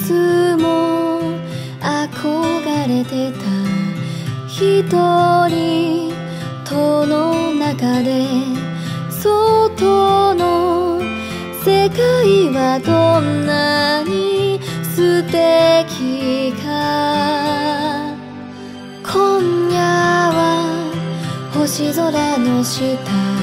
つも憧れてた一人との中で外の世界はどんなに素敵か。今夜は星空の下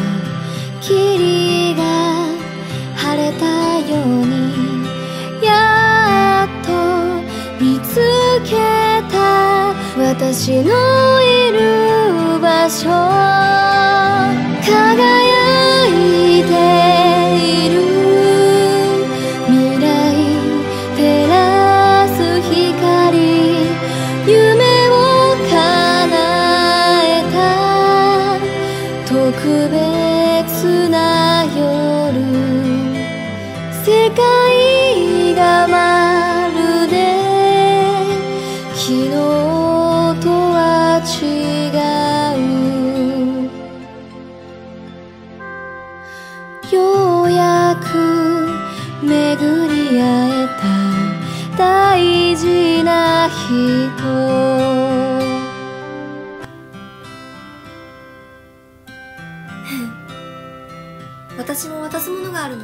霧が晴れたようにやっと見つけた私のいる場所。輝いている未来照らす光、夢を叶えた特別な夜。世界がまるで昨日とは違う。ようやく巡り会えた大事な人。私も渡すものがあるの。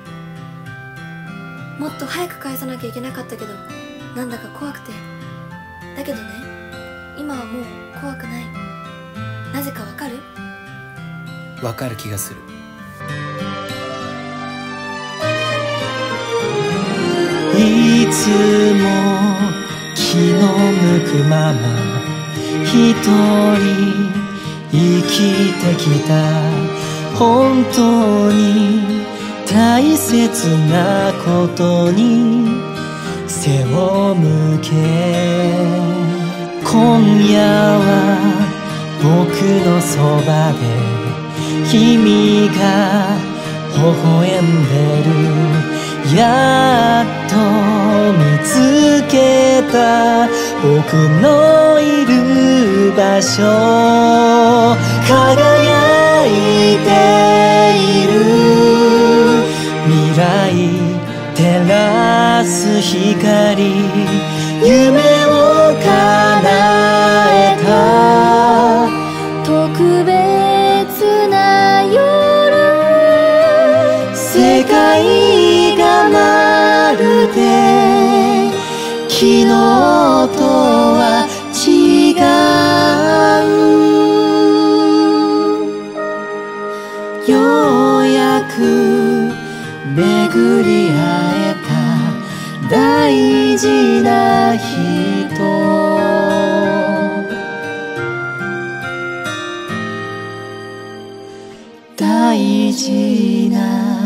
もっと早く返さなきゃいけなかったけど、なんだか怖くて。だけどね、今はもう怖くない。なぜかわかる？ わかる気がする。 いつも気の向くまま一人生きてきた。本当に大切なことに背を向け、今夜は僕のそばで君が微笑んでる。やっと見つけた僕のいる場所。輝いている未来照らす光、夢を叶えた特別な夜。世界がまるで昨日とは違う。ようやく巡り会えた大事な人。大事な